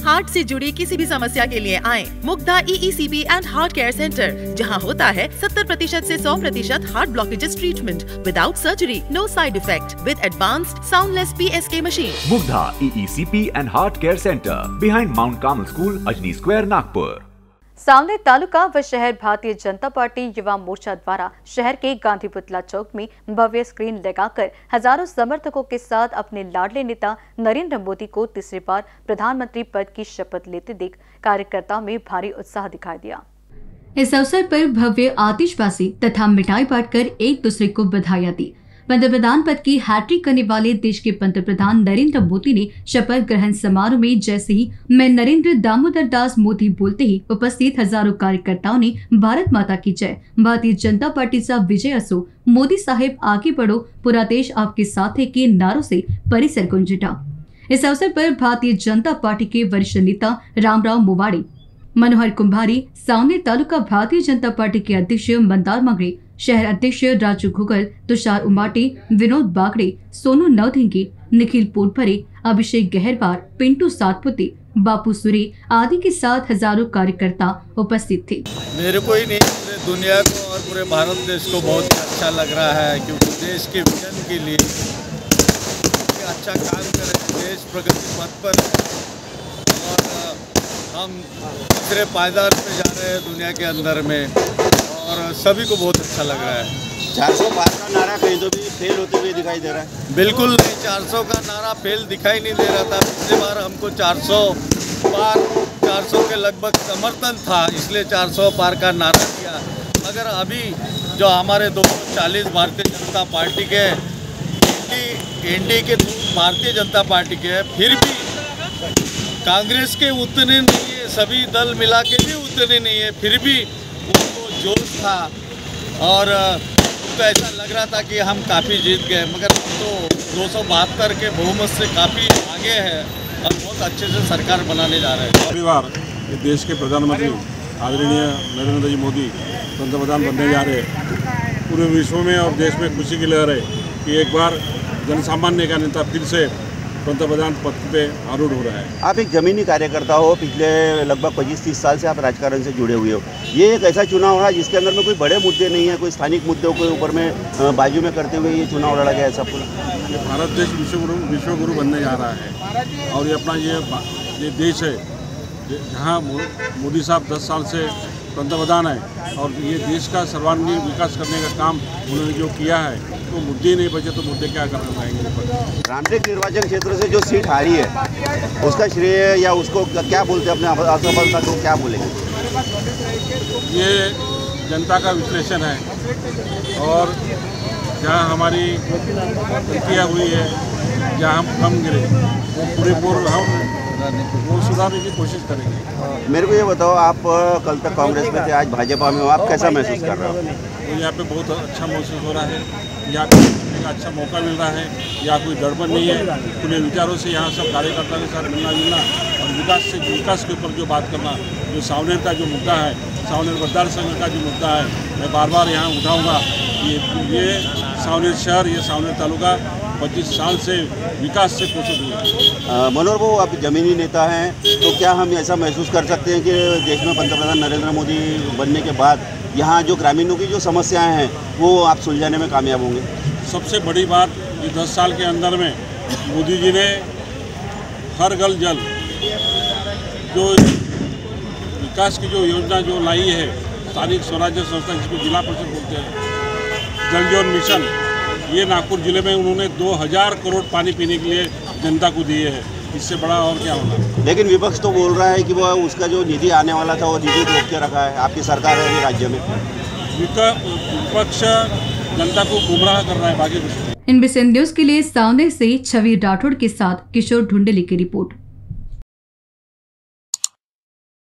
Heart से जुड़ी किसी भी समस्या के लिए आएं Mugdha EECP and heart care centre, जहां होता है 70% से 100% heart blockages treatment without surgery, no side effect, with advanced soundless PSK machine. Mugdha EECP and heart care centre, behind Mount Carmel school, Ajni square, Nagpur. Savner taluka व शहर भारतीय जनता पार्टी युवा मोर्चा द्वारा शहर के गांधी पुतला चौक में भव्य स्क्रीन लगाकर हजारों समर्थकों के साथ अपने लाडले नेता नरेंद्र मोदी को तीसरी बार प्रधानमंत्री पद की शपथ लेते देख कार्यकर्ताओं में भारी उत्साह दिखाई दिया। इस अवसर पर भव्य आतिशबाजी तथा मिठाई बांटकर एक दूसरे को बधाइयां दी। पंतप्रधान पद की हैट्रिक करने वाले देश के पंतप्रधान नरेंद्र मोदी ने शपथ ग्रहण समारोह में जैसे ही मैं नरेंद्र दामोदर दास मोदी बोलते ही उपस्थित हजारों कार्यकर्ताओं ने भारत माता की जय, भारतीय जनता पार्टी सा विजय असो, मोदी साहेब आगे बढ़ो, पूरा देश आपके साथ है के नारों से परिसर गूंज उठा। इस अवसर पर भारतीय जनता पार्टी के वरिष्ठ नेता रामराव मोवाड़े, मनोहर कुंभारी, सावनेर तालुका भारतीय जनता पार्टी के अध्यक्ष मंदार मंगरे, शहर अध्यक्ष राजू घुगल, तुषार उमाटे, विनोद बागड़े, सोनू नवधिंगी, निखिल पोटभरे, अभिषेक गहरवार, पिंटू सातपुते, बापू सुरे आदि के साथ हजारों कार्यकर्ता उपस्थित थे। मेरे को ही नहीं, पूरे दुनिया को और पूरे भारत देश को बहुत अच्छा लग रहा है, क्योंकि देश के विजन के लिए अच्छा काम कर रहे हैं, देश प्रगति पथ पर है और हम तीसरे पायदान पे जा रहे हैं दुनिया के अंदर में, और सभी को बहुत अच्छा लग रहा है। 400 पार का नारा कहीं तो भी फेल होते हुए दिखाई दे रहा है। बिल्कुल नहीं, 400 का नारा फेल दिखाई नहीं दे रहा था। पिछली बार हमको 400 पार, 400 के लगभग समर्थन था, इसलिए 400 पार का नारा दिया। मगर अभी जो हमारे 240 भारतीय जनता पार्टी के एनडीए के भारतीय जनता पार्टी के, फिर भी कांग्रेस के उतने नहीं है, सभी दल मिला के भी उतने नहीं है, फिर भी उनको जोश था और उनको ऐसा लग रहा था कि हम काफ़ी जीत गए। मगर हम तो 272 के बहुमत से काफ़ी आगे है और बहुत अच्छे से सरकार बनाने जा रहे हैं। अगली बार देश के प्रधानमंत्री आदरणीय नरेंद्र जी मोदी पंतप्रधान बनने जा रहे हैं। पूरे विश्व में और देश में खुशी की लहर है कि एक बार जनसामान्य का नेता फिर से पंतप्रधान पद पे आरूढ़ हो रहा है। आप एक जमीनी कार्यकर्ता हो, पिछले लगभग 25-30 साल से आप राजकारण से जुड़े हुए हो। ये एक ऐसा चुनाव रहा जिसके अंदर में कोई बड़े मुद्दे नहीं है, कोई स्थानिक मुद्दों के ऊपर में बाजू में करते हुए ये चुनाव लड़ा गया ऐसा पूरा। ये भारत देश विश्वगुरु बनने जा रहा है और ये अपना ये देश है जहाँ मोदी साहब 10 साल से पंतप्रधान है और ये देश का सर्वांगीण विकास करने का काम उन्होंने जो किया है, तो मुद्दे नहीं बचे तो मुद्दे क्या करना चाहेंगे। रामटेक निर्वाचन क्षेत्र से जो सीट हारी है उसका श्रेय या उसको क्या बोलते हैं, अपने असफलता को क्या बोलेंगे? ये जनता का विश्लेषण है और जहाँ हमारी गलतियाँ हुई है, जहाँ हम कम गिरे, वो हम सुधारने की कोशिश करेंगे। मेरे को ये बताओ, आप कल तक कांग्रेस में थे, आज भाजपा में हो, आप कैसा महसूस कर रहे हो? तो यहाँ पे बहुत अच्छा महसूस हो रहा है, यहाँ पे एक अच्छा मौका मिल रहा है, यहाँ कोई गड़बड़ नहीं है। खुले विचारों से यहाँ सब कार्यकर्ता के साथ मिलना जुलना और विकास के ऊपर जो बात करना, जो सावनेर का जो मुद्दा है, सावनेर मतदार संघ का जो मुद्दा है, मैं बार बार यहाँ उठाऊँगा। ये सावनेर शहर, ये सावनेर तालुका 25 साल से विकास से कुछ हुआ। मनोहर बाबू, आप जमीनी नेता हैं, तो क्या हम ऐसा महसूस कर सकते हैं कि देश में पंतप्रधान नरेंद्र मोदी बनने के बाद यहाँ जो ग्रामीणों की जो समस्याएं हैं वो आप सुलझाने में कामयाब होंगे? सबसे बड़ी बात, ये 10 साल के अंदर में मोदी जी ने हर घर जल जो विकास की जो योजना जो लाई है, स्थानिक स्वराज्य संस्था जिसको जिला परिषद बोलते हैं, जल जीवन मिशन, ये नागपुर जिले में उन्होंने 2000 करोड़ पानी पीने के लिए जनता को दिए हैं। इससे बड़ा और क्या होना। लेकिन विपक्ष तो बोल रहा है कि वो उसका जो निधि आने वाला था वो निधि रोक के रखा है। आपकी सरकार है ये राज्य में, विपक्ष जनता को गुमराह कर रहा है, बाकी कुछ। इनबीसी न्यूज के लिए सावनेर से छवि राठौड़ के साथ किशोर ढूंढेली की रिपोर्ट।